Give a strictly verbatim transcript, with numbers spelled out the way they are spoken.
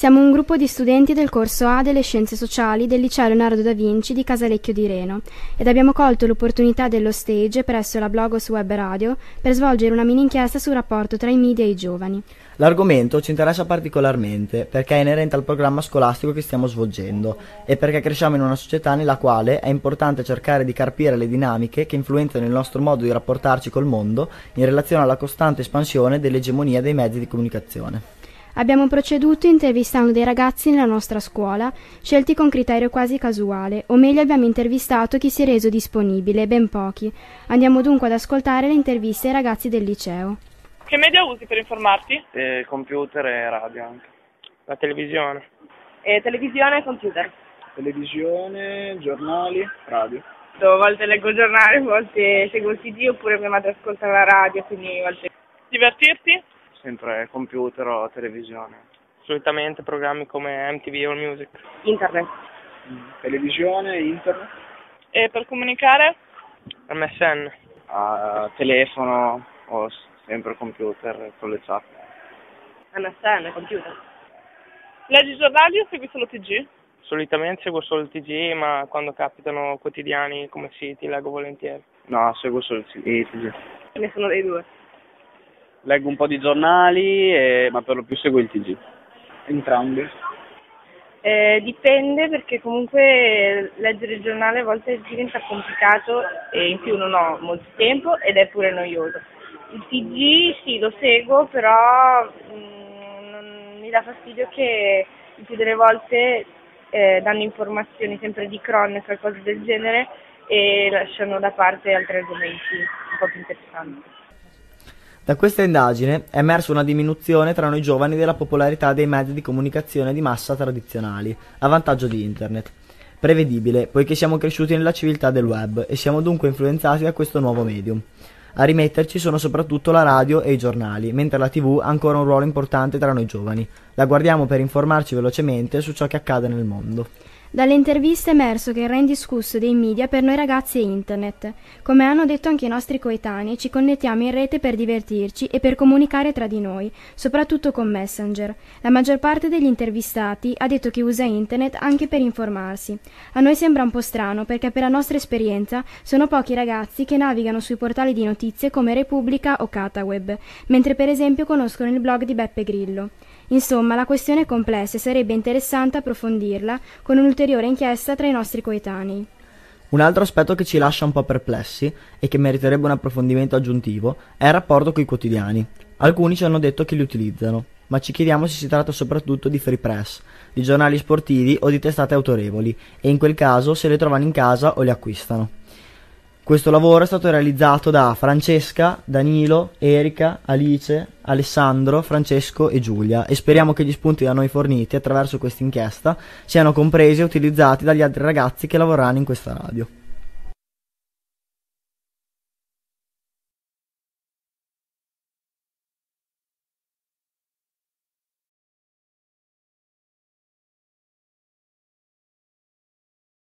Siamo un gruppo di studenti del corso A delle Scienze Sociali del Liceo Leonardo da Vinci di Casalecchio di Reno ed abbiamo colto l'opportunità dello stage presso la Blogos Web Radio per svolgere una mini inchiesta sul rapporto tra i media e i giovani. L'argomento ci interessa particolarmente perché è inerente al programma scolastico che stiamo svolgendo e perché cresciamo in una società nella quale è importante cercare di carpire le dinamiche che influenzano il nostro modo di rapportarci col mondo in relazione alla costante espansione dell'egemonia dei mezzi di comunicazione. Abbiamo proceduto intervistando dei ragazzi nella nostra scuola, scelti con criterio quasi casuale, o meglio abbiamo intervistato chi si è reso disponibile, ben pochi. Andiamo dunque ad ascoltare le interviste ai ragazzi del liceo. Che media usi per informarti? Eh, computer e radio anche. La televisione. E televisione e computer. Televisione, giornali, radio. A volte leggo giornali, a volte seguo il T G oppure mia madre ascolta la radio, quindi a volte... Divertirti? Sempre computer o televisione. Solitamente programmi come M T V o Music. Internet. Televisione, internet. E per comunicare? M S N. Uh, telefono o sempre computer con le chat. M S N, computer. Leggi i giornali o segui solo T G? Solitamente seguo solo il T G, ma quando capitano quotidiani come siti leggo volentieri. No, seguo solo il T G. Nessuno dei due. Leggo un po' di giornali, e, ma per lo più seguo il T G. Entrambi. Eh, dipende perché comunque leggere il giornale a volte diventa complicato e in più non ho molto tempo ed è pure noioso. Il T G sì lo seguo, però mh, non, mi dà fastidio che il più delle volte eh, danno informazioni sempre di cronaca e cose del genere e lasciano da parte altri argomenti un po' più interessanti. Da questa indagine è emersa una diminuzione tra noi giovani della popolarità dei mezzi di comunicazione di massa tradizionali, a vantaggio di internet. Prevedibile, poiché siamo cresciuti nella civiltà del web e siamo dunque influenzati da questo nuovo medium. A rimetterci sono soprattutto la radio e i giornali, mentre la tivù ha ancora un ruolo importante tra noi giovani. La guardiamo per informarci velocemente su ciò che accade nel mondo. Dalle interviste è emerso che il re indiscusso dei media per noi ragazzi è internet. Come hanno detto anche i nostri coetanei, ci connettiamo in rete per divertirci e per comunicare tra di noi, soprattutto con Messenger. La maggior parte degli intervistati ha detto che usa internet anche per informarsi. A noi sembra un po' strano perché per la nostra esperienza sono pochi ragazzi che navigano sui portali di notizie come Repubblica o Cataweb, mentre per esempio conoscono il blog di Beppe Grillo. Insomma, la questione è complessa e sarebbe interessante approfondirla con un'ulteriore inchiesta tra i nostri coetanei. Un altro aspetto che ci lascia un po' perplessi e che meriterebbe un approfondimento aggiuntivo è il rapporto coi quotidiani. Alcuni ci hanno detto che li utilizzano, ma ci chiediamo se si tratta soprattutto di free press, di giornali sportivi o di testate autorevoli, e in quel caso se le trovano in casa o le acquistano. Questo lavoro è stato realizzato da Francesca, Danilo, Erika, Alice, Alessandro, Francesco e Giulia e speriamo che gli spunti da noi forniti attraverso questa inchiesta siano compresi e utilizzati dagli altri ragazzi che lavoreranno in questa radio.